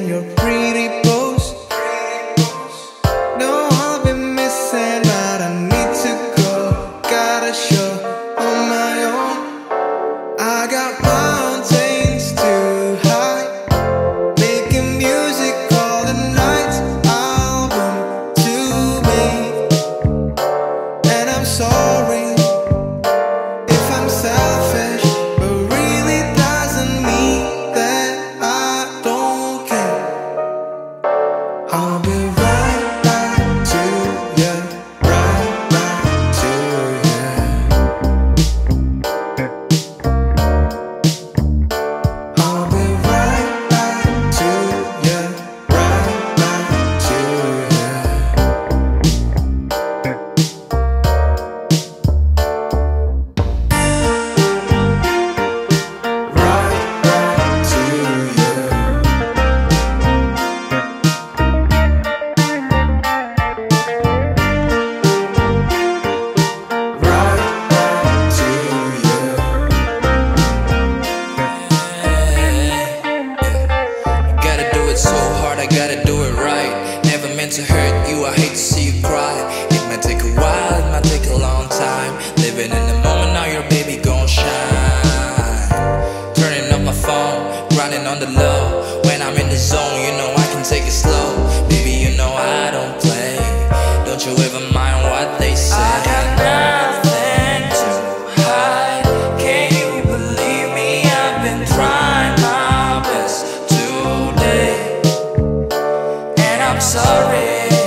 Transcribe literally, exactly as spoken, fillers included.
and your pretty pose. No, I've been missing out, I need to go. Got a show on my own. I got mountains to hide, making music all the night. Album to make, and I'm sorry if I'm selfish, but really doesn't mean that I don't care. I'll be right back to you, right back to you. I'll be right back to you, right back to you. Right back to you. Right back to you. Gotta do it so hard, I gotta do it right. Never meant to hurt you, I hate to see you cry. It might take a while, it might take a long time. Living in the moment, now your baby gon' shine. Turning up my phone, grinding on the low. When I'm in the zone, you know I can take it slow. Baby, you know I don't play. Don't you ever mind what they say. I got nothing to hide. Can you believe me? I've been trying my best today, and I'm sorry